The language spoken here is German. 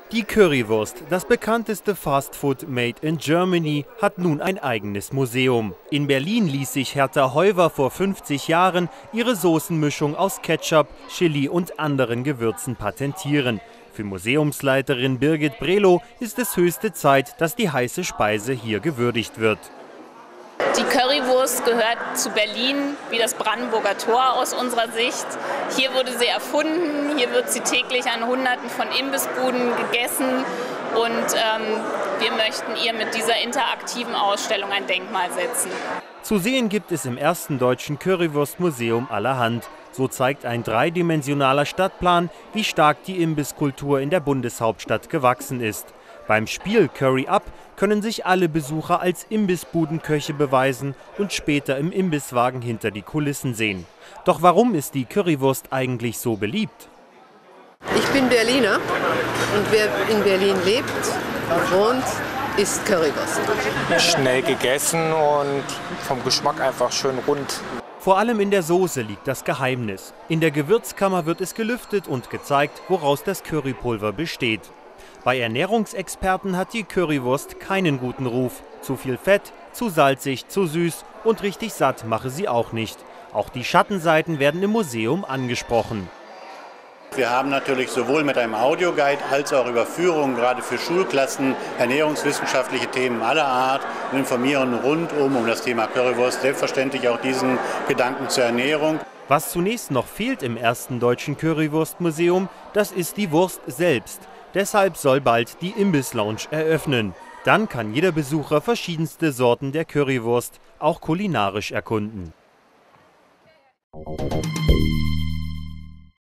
Die Currywurst, das bekannteste Fastfood made in Germany, hat nun ein eigenes Museum. In Berlin ließ sich Hertha Heuwer vor 50 Jahren ihre Soßenmischung aus Ketchup, Chili und anderen Gewürzen patentieren. Für Museumsleiterin Birgit Brelow ist es höchste Zeit, dass die heiße Speise hier gewürdigt wird. Die Currywurst gehört zu Berlin wie das Brandenburger Tor aus unserer Sicht. Hier wurde sie erfunden, hier wird sie täglich an Hunderten von Imbissbuden gegessen und wir möchten ihr mit dieser interaktiven Ausstellung ein Denkmal setzen. Zu sehen gibt es im ersten deutschen Currywurstmuseum allerhand. So zeigt ein dreidimensionaler Stadtplan, wie stark die Imbisskultur in der Bundeshauptstadt gewachsen ist. Beim Spiel Curry Up können sich alle Besucher als Imbissbudenköche beweisen und später im Imbisswagen hinter die Kulissen sehen. Doch warum ist die Currywurst eigentlich so beliebt? Ich bin Berliner und wer in Berlin lebt, wohnt, isst Currywurst. Schnell gegessen und vom Geschmack einfach schön rund. Vor allem in der Soße liegt das Geheimnis. In der Gewürzkammer wird es gelüftet und gezeigt, woraus das Currypulver besteht. Bei Ernährungsexperten hat die Currywurst keinen guten Ruf. Zu viel Fett, zu salzig, zu süß und richtig satt mache sie auch nicht. Auch die Schattenseiten werden im Museum angesprochen. Wir haben natürlich sowohl mit einem Audioguide als auch über Führungen, gerade für Schulklassen, ernährungswissenschaftliche Themen aller Art und informieren rundum um das Thema Currywurst, selbstverständlich auch diesen Gedanken zur Ernährung. Was zunächst noch fehlt im ersten deutschen Currywurstmuseum, das ist die Wurst selbst. Deshalb soll bald die Imbiss-Lounge eröffnen. Dann kann jeder Besucher verschiedenste Sorten der Currywurst auch kulinarisch erkunden.